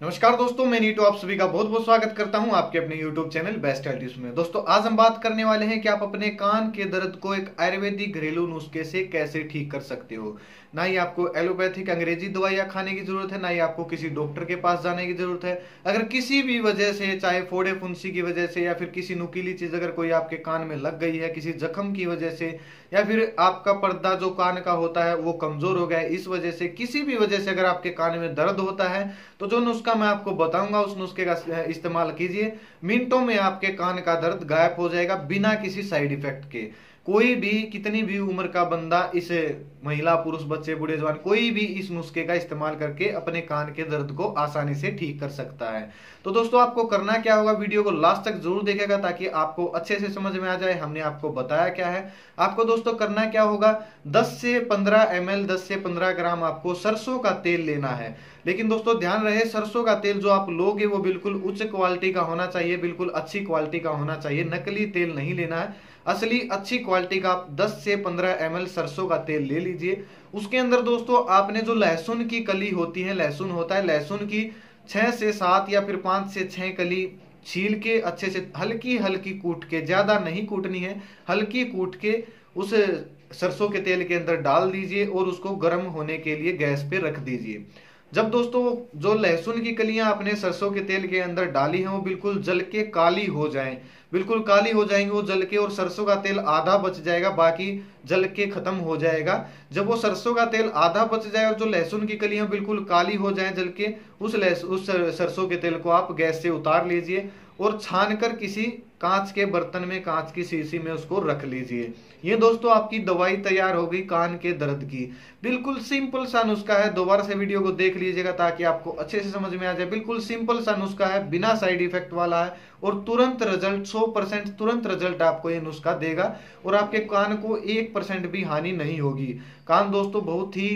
नमस्कार दोस्तों, मैं नीटू आप सभी का बहुत बहुत स्वागत करता हूं आपके अपने YouTube channel best health tips में। दोस्तों आज हम बात करने वाले हैं कि आप अपने कान के दर्द को एक आयुर्वेदिक घरेलू नुस्खे से कैसे ठीक कर सकते हो। ना ही आपको एलोपैथिक अंग्रेजी दवाइयां खाने की जरूरत है, ना ही आपको किसी डॉक्टर के पास जाने की जरूरत है। अगर किसी भी वजह से, चाहे फोड़े फुंसी की वजह से या फिर किसी नुकीली चीज अगर कोई आपके कान में लग गई है किसी जख्म की वजह से, या फिर आपका पर्दा जो कान का होता है वो कमजोर हो गया है, इस वजह से किसी भी वजह से अगर आपके कान में दर्द होता है तो जो नुस्खा मैं आपको बताऊंगा उस नुस्खे का इस्तेमाल कीजिए। मिनटों में आपके कान का दर्द गायब हो जाएगा बिना किसी साइड इफेक्ट के। कोई भी कितनी भी उम्र का बंदा, इस महिला पुरुष बच्चे बूढ़े जवान, कोई भी इस नुस्खे का इस्तेमाल करके अपने कान के दर्द को आसानी से ठीक कर सकता है। तो दोस्तों आपको करना क्या होगा, वीडियो को लास्ट तक जरूर देखेगा ताकि आपको अच्छे से समझ में आ जाए हमने आपको बताया क्या है। आपको दोस्तों करना क्या होगा, 10 से 15 ml 10 से 15 ग्राम आपको सरसों का तेल लेना है। लेकिन दोस्तों ध्यान रहे, सरसों का तेल जो आप लोगे वो बिल्कुल उच्च क्वालिटी का होना चाहिए, बिल्कुल अच्छी क्वालिटी का होना चाहिए। नकली तेल नहीं लेना है, असली अच्छी क्वालिटी का आप 10 से 15 ml सरसों का तेल ले लीजिए। उसके अंदर दोस्तों आपने जो लहसुन की कली होती है, लहसुन होता है, लहसुन की 6 से 7 या फिर 5 से 6 कली छील के अच्छे से हल्की हल्की कूट के, ज्यादा नहीं कूटनी है, हल्की कूट के उस सरसों के तेल के अंदर डाल दीजिए और उसको गर्म होने के लिए गैस पे रख दीजिए। जब दोस्तों जो लहसुन की कलियां आपने सरसों के तेल के अंदर डाली हैं वो बिल्कुल जल के काली हो जाएं, बिल्कुल काली हो जाएंगी वो जल के, और सरसों का तेल आधा बच जाएगा, बाकी जल के खत्म हो जाएगा। जब वो सरसों का तेल आधा बच जाए और जो लहसुन की कलियां बिल्कुल काली हो जाएं जल के, उस सरसों के तेल को आप गैस से उतार लीजिए और छान कर किसी कांच के बर्तन में, कांच की शीशी में उसको रख लीजिए। ये दोस्तों आपकी दवाई तैयार हो गई कान के दर्द की। बिल्कुल सिंपल सा नुस्खा है, दोबारा से वीडियो को देख लीजिएगा ताकि आपको अच्छे से समझ में आ जाए। बिल्कुल सिंपल सा नुस्खा है, बिना साइड इफेक्ट वाला है और तुरंत रिजल्ट, 100% तुरंत रिजल्ट आपको ये नुस्खा देगा और आपके कान को 1% भी हानि नहीं होगी। कान दोस्तों बहुत ही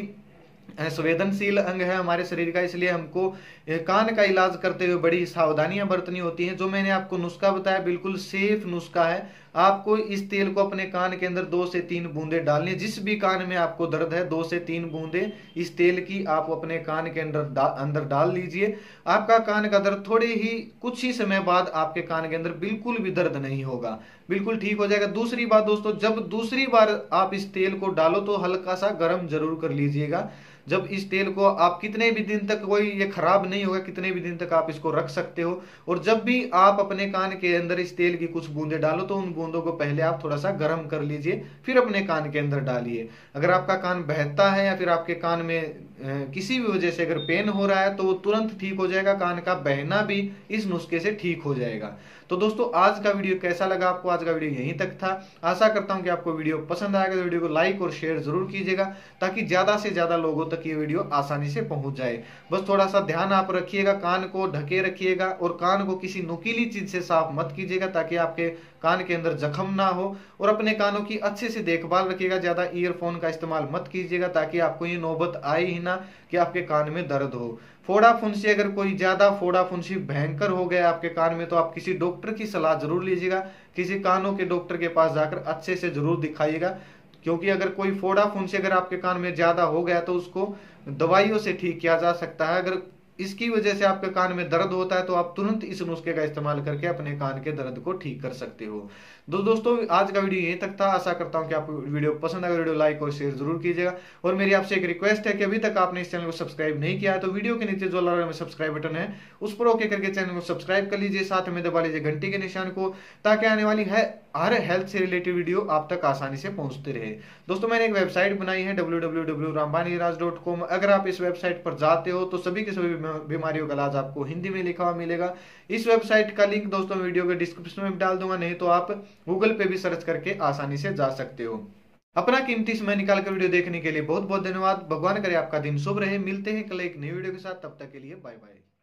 संवेदनशील अंग है हमारे शरीर का, इसलिए हमको कान का इलाज करते हुए बड़ी सावधानियां बरतनी होती हैं। जो मैंने आपको नुस्खा बताया बिल्कुल सेफ नुस्खा है। आपको इस तेल को अपने कान के अंदर 2 से 3 बूंदे डालनी है। जिस भी कान में आपको दर्द है 2 से 3 बूंदे इस तेल की आप अपने कान के अंदर डाल लीजिए। आपका कान का दर्द थोड़े ही कुछ ही समय बाद आपके कान के अंदर बिल्कुल भी दर्द नहीं होगा, बिल्कुल ठीक हो जाएगा। दूसरी बात दोस्तों, जब दूसरी बार आप इस तेल को डालो तो हल्का सा गर्म जरूर कर लीजिएगा। जब इस तेल को आप कितने भी दिन तक, कोई ये खराब नहीं होगा, कितने भी दिन तक आप इसको रख सकते हो। और जब भी आप अपने कान के अंदर इस तेल की कुछ बूंदे डालो तो उन बूंदों को पहले आप थोड़ा सा गर्म कर लीजिए, फिर अपने कान के अंदर डालिए। अगर आपका कान बहता है या फिर आपके कान में किसी भी वजह से अगर पेन हो रहा है तो वो तुरंत ठीक हो जाएगा। कान का बहना भी इस नुस्खे से ठीक हो जाएगा। तो दोस्तों आज का वीडियो कैसा लगा आपको, आज का वीडियो यहीं तक था। आशा करता हूं कि आपको वीडियो पसंद आएगा, तो वीडियो को लाइक और शेयर जरूर कीजिएगा ताकि ज्यादा से ज्यादा लोगों तक ये वीडियो आसानी से पहुंच जाए। बस थोड़ा सा ध्यान आप रखिएगा, कान को ढके रखिएगा और कान को किसी नुकीली चीज से साफ मत कीजिएगा ताकि आपके कान के अंदर जख्म ना हो। और अपने कानों की अच्छे से देखभाल रखिएगा, ज्यादा ईयरफोन का इस्तेमाल मत कीजिएगा ताकि आपको ये नौबत आए ही ना कि आपके कान में दर्द हो। फोड़ा फुंसी, अगर कोई ज्यादा फोड़ा फुंसी भयंकर हो गया आपके कान में तो आप किसी डॉक्टर की सलाह जरूर लीजिएगा, किसी कानों के डॉक्टर के पास जाकर अच्छे से जरूर दिखाइएगा। क्योंकि अगर कोई फोड़ा फुंसी अगर आपके कान में ज्यादा हो गया तो उसको दवाइयों से ठीक किया जा सकता है। अगर इसकी वजह से आपके कान में दर्द होता है तो आप तुरंत इस नुस्खे का इस्तेमाल करके अपने कान के दर्द को ठीक कर सकते हो। दोस्तों आज का वीडियो यहीं तक था। आशा करता हूं कि आपको वीडियो पसंद आएगा, वीडियो लाइक और शेयर जरूर कीजिएगा। और मेरी आपसे एक रिक्वेस्ट है कि अभी तक आपने इस चैनल को सब्सक्राइब नहीं किया है तो वीडियो के नीचे जो लाल रंग में सब्सक्राइब बटन है उस पर ओके करके चैनल को सब्सक्राइब कर लीजिए, साथ में दबा लीजिए घंटी के निशान को ताकि आने वाली है हर हेल्थ से रिलेटेड वीडियो आप तक आसानी से पहुंचते रहे। दोस्तों मैंने एक वेबसाइट बनाई है www.rambaniraj.com। अगर आप इस वेबसाइट पर जाते हो तो सभी के सभी बीमारियों का इलाज आपको हिंदी में लिखा हुआ मिलेगा। इस वेबसाइट का लिंक दोस्तों वीडियो के डिस्क्रिप्शन में डाल दूंगा, नहीं तो आप गूगल पे भी सर्च करके आसानी से जा सकते हो। अपना कीमती समय निकाल कर वीडियो देखने के लिए बहुत बहुत धन्यवाद। भगवान करे आपका दिन शुभ रहे। मिलते हैं कल एक नई वीडियो के साथ, तब तक के लिए बाय बाय।